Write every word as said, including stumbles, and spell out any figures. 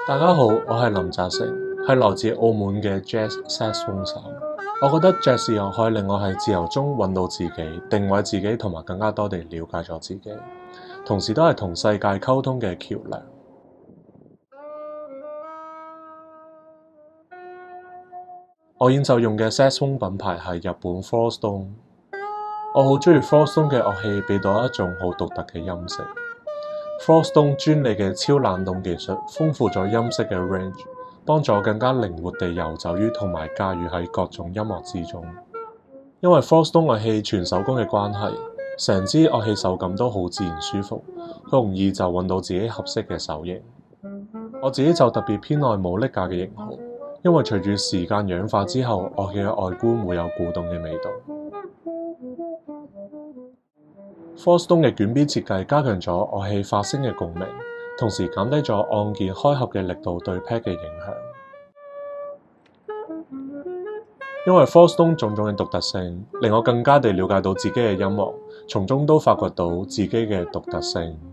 大家好，我係林澤成，係來自澳門嘅 Jazz Saxophone 手。我覺得爵士樂可以令我喺自由中揾到自己，定位自己，同埋更加多地了解咗自己，同時都係同世界溝通嘅橋樑。我演奏用嘅 Saxophone 品牌係日本 Floorstone。我好鍾意 Floorstone 嘅樂器，俾到一種好獨特嘅音色。Floorstone 專利嘅超冷凍技術，豐富咗音色嘅 range， 幫助我更加靈活地遊走於同埋駕馭喺各種音樂之中。因為 Floorstone 樂器全手工嘅關係，成支樂器手感都好自然舒服，好容易就揾到自己合適嘅手型。我自己就特別偏愛冇拎架嘅型號，因為隨住時間氧化之後，樂器嘅外觀會有古董嘅味道。Floorstone 嘅捲邊設計加強咗樂器發聲嘅共鳴，同時減低咗按鍵開合嘅力度對 pad 嘅影響。因為 Floorstone 種種嘅獨特性，令我更加地了解到自己嘅音樂，從中都發掘到自己嘅獨特性。